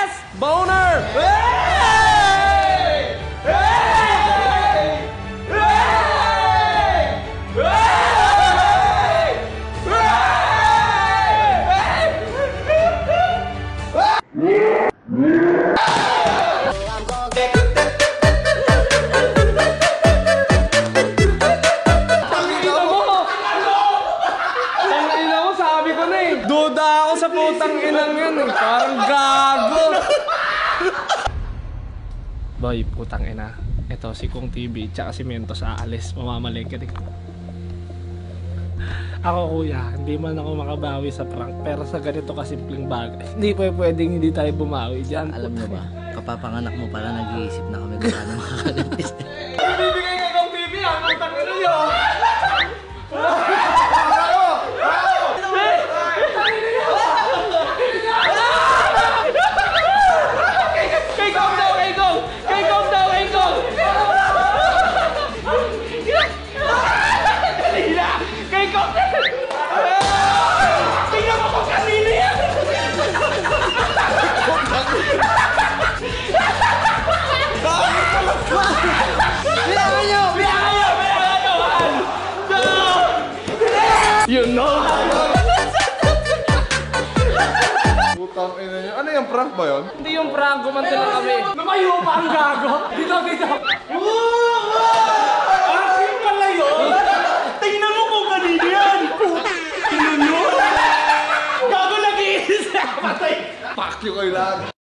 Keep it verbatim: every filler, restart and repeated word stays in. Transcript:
Yes! Boner! Hey! Hey! Hey! Duda ako sa putang inang yun eh. Parang gago. Boy, putang ina. Ito si Kong T V tsaka si Mentos aalis. Mamamalik ka. Ako kuya, hindi man ako makabawi sa prank. Pero sa ganito kasimpleng bagay, hindi pa pwedeng hindi tayo bumawi dyan. Alam mo ba, kapapanganak mo pala nag-iisip na kami kung paano makakalimtis. Bibigay ka Kong T V ha? Putang ina yun. You know how. Putang ina niyo. Ano yung prank ba yun? Hindi yung prank, gumanti lang kami. Lumayo pa ang gago. Dito, dito. Asin pala yun. Tingnan mo kung kanina yan. Tingnan nyo. Gago nag-iisa. Patay. Fuck you kayo lahat.